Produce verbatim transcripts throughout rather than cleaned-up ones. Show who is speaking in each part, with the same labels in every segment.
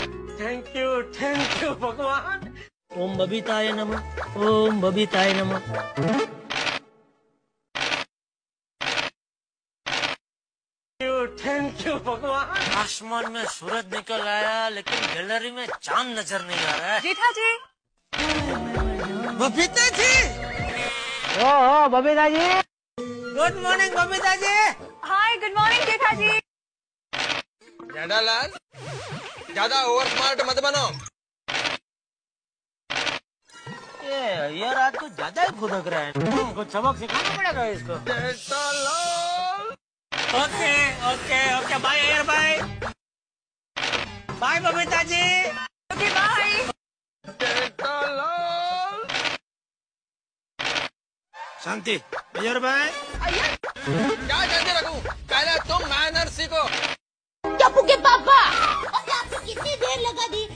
Speaker 1: Thank you thank you भगवान।
Speaker 2: ओम बबीताय नमः, ओम बबीताय नमः।
Speaker 1: थैंक यू भगवान।
Speaker 2: आसमान में सूरज निकल आया लेकिन गैलरी में चांद नजर नहीं आ रहा है।
Speaker 3: जेठा जी।
Speaker 2: बबीता जी।
Speaker 1: ओ ओ Babita ji.
Speaker 2: Good morning Babita ji.
Speaker 3: Hi good morning Jetha ji.
Speaker 4: Jethalal ज्यादा ओवर स्मार्ट मत बनो।
Speaker 2: ये यार आज तो ज्यादा ही फुदक रहा है।
Speaker 1: कुछ सबक सिखाना पड़ेगा इसको।
Speaker 4: Jethalal
Speaker 2: okay okay okay bye यार bye bye Babita ji.
Speaker 3: Okay bye.
Speaker 4: Jethalal
Speaker 2: Shanti Iyer भाई।
Speaker 4: क्या शांति रखूं? पहले तुम मैनर सीखो।
Speaker 5: टप्पू के पापा और आपको कितनी देर लगा दी?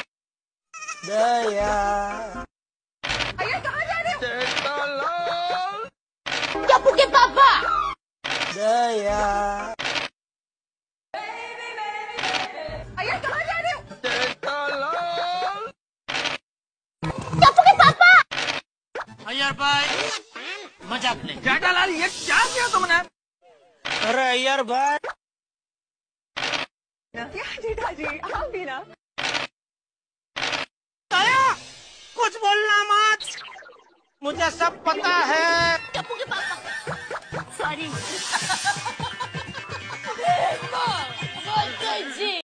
Speaker 2: दया
Speaker 3: अय्यर कहाँ जा रहे हो?
Speaker 4: जेठालाल
Speaker 5: टप्पू के पापा
Speaker 2: दया
Speaker 3: अय्यर कहाँ जा रहे हो?
Speaker 4: जेठालाल
Speaker 5: टप्पू के पापा।
Speaker 2: अयर भाई मजाक नहीं।
Speaker 4: जेठालाल ये क्या किया तुमने?
Speaker 2: अरे अयर भाई
Speaker 3: क्या जेठा जी आप भी ना।
Speaker 2: दया कुछ बोलना मत, मुझे सब पता है।
Speaker 5: टप्पू के पापा सॉरी।